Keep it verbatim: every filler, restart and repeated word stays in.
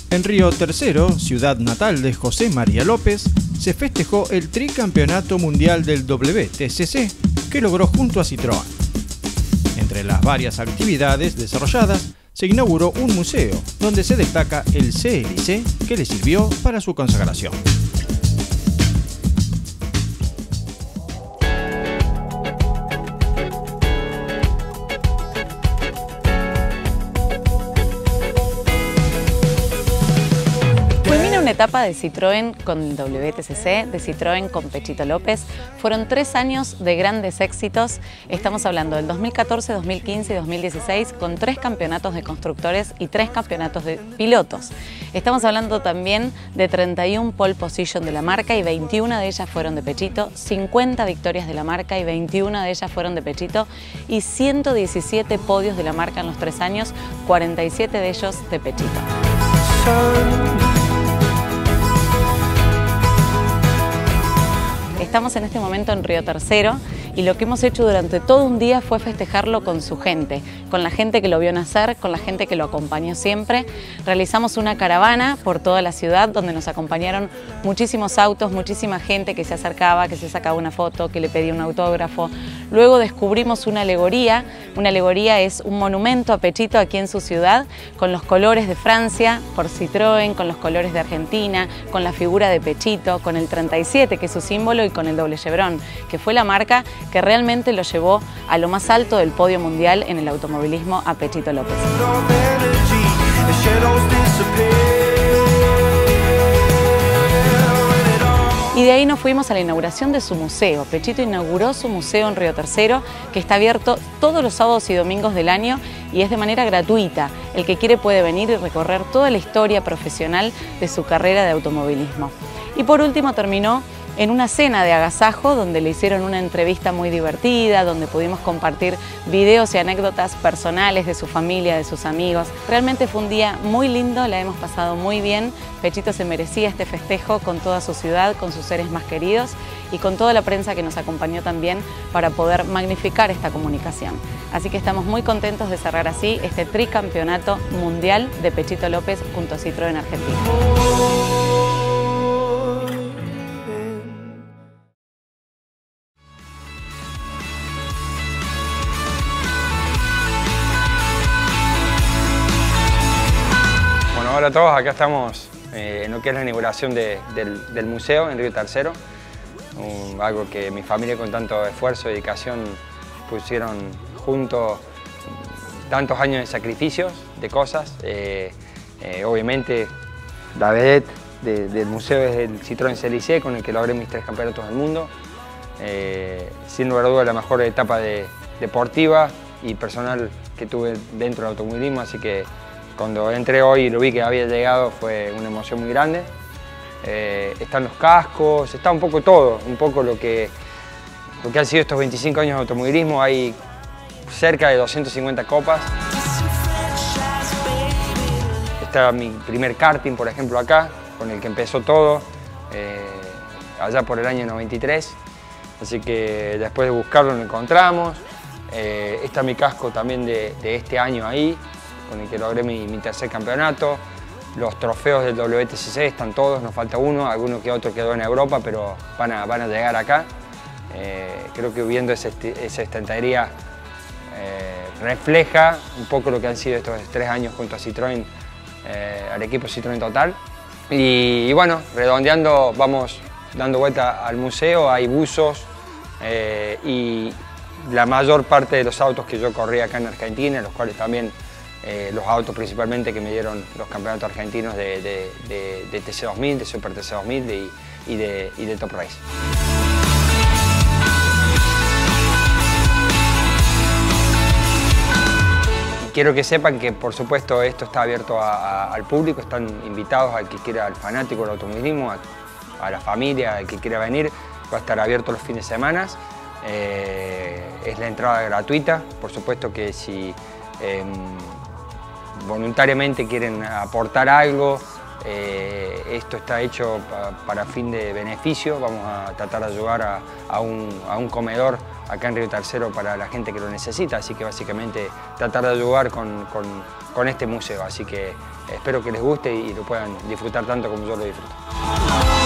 En Río Tercero, ciudad natal de José María López, se festejó el tricampeonato mundial del W T C C, que logró junto a Citroën. Entre las varias actividades desarrolladas, se inauguró un museo, donde se destaca el C L C, que le sirvió para su consagración. Una etapa de Citroën con el W T C C, de Citroën con Pechito López. Fueron tres años de grandes éxitos. Estamos hablando del dos mil catorce, dos mil quince y dos mil dieciséis, con tres campeonatos de constructores y tres campeonatos de pilotos. Estamos hablando también de treinta y una pole position de la marca y veintiuna de ellas fueron de Pechito, cincuenta victorias de la marca y veintiuna de ellas fueron de Pechito y ciento diecisiete podios de la marca en los tres años, cuarenta y siete de ellos de Pechito. Estamos en este momento en Río Tercero y lo que hemos hecho durante todo un día fue festejarlo con su gente, con la gente que lo vio nacer, con la gente que lo acompañó siempre. Realizamos una caravana por toda la ciudad donde nos acompañaron muchísimos autos, muchísima gente que se acercaba, que se sacaba una foto, que le pedía un autógrafo. Luego descubrimos una alegoría. Una alegoría es un monumento a Pechito aquí en su ciudad, con los colores de Francia por Citroën, con los colores de Argentina, con la figura de Pechito, con el treinta y siete que es su símbolo y con el doble chevron, que fue la marca que realmente lo llevó a lo más alto del podio mundial en el automovilismo a Pechito López. Y de ahí nos fuimos a la inauguración de su museo. Pechito inauguró su museo en Río Tercero, que está abierto todos los sábados y domingos del año y es de manera gratuita. El que quiere puede venir y recorrer toda la historia profesional de su carrera de automovilismo. Y por último terminó en una cena de agasajo donde le hicieron una entrevista muy divertida, donde pudimos compartir videos y anécdotas personales de su familia, de sus amigos. Realmente fue un día muy lindo, la hemos pasado muy bien. Pechito se merecía este festejo con toda su ciudad, con sus seres más queridos y con toda la prensa que nos acompañó también para poder magnificar esta comunicación. Así que estamos muy contentos de cerrar así este tricampeonato mundial de Pechito López junto a Citroën Argentina. Hola a todos, acá estamos eh, en lo que es la inauguración de, del, del museo en Río Tercero, un, algo que mi familia con tanto esfuerzo y dedicación pusieron juntos tantos años de sacrificios, de cosas. Eh, eh, obviamente la vedette de, del museo es el Citroën C L C con el que logré mis tres campeonatos del mundo. Eh, sin lugar a dudas la mejor etapa de, deportiva y personal que tuve dentro del automovilismo, así que cuando entré hoy y lo vi que había llegado fue una emoción muy grande. Eh, están los cascos, está un poco todo, un poco lo que, lo que han sido estos veinticinco años de automovilismo. Hay cerca de doscientas cincuenta copas. Está mi primer karting, por ejemplo, acá, con el que empezó todo, eh, allá por el año noventa y tres. Así que después de buscarlo lo encontramos. Eh, está mi casco también de, de este año ahí, con el que logré mi, mi tercer campeonato. Los trofeos del W T C C están todos, nos falta uno, alguno que otro quedó en Europa, pero van a, van a llegar acá. Eh, creo que viendo ese, esa estantería eh, refleja un poco lo que han sido estos tres años junto a Citroën, eh, al equipo Citroën Total. Y, y bueno, redondeando, vamos dando vuelta al museo, hay buzos eh, y la mayor parte de los autos que yo corrí acá en Argentina, los cuales también Eh, los autos principalmente que me dieron los campeonatos argentinos de, de, de, de T C dos mil, de Super T C dos mil de, y, de, y de Top Race. Quiero que sepan que por supuesto esto está abierto a, a, al público, están invitados al que quiera, al fanático del automovilismo, a, a la familia, al que quiera venir, va a estar abierto los fines de semana. Eh, es la entrada gratuita, por supuesto que si eh, voluntariamente quieren aportar algo, eh, esto está hecho pa, para fin de beneficio. Vamos a tratar de ayudar a, a, un, a un comedor acá en Río Tercero para la gente que lo necesita, así que básicamente tratar de ayudar con, con, con este museo, así que espero que les guste y lo puedan disfrutar tanto como yo lo disfruto.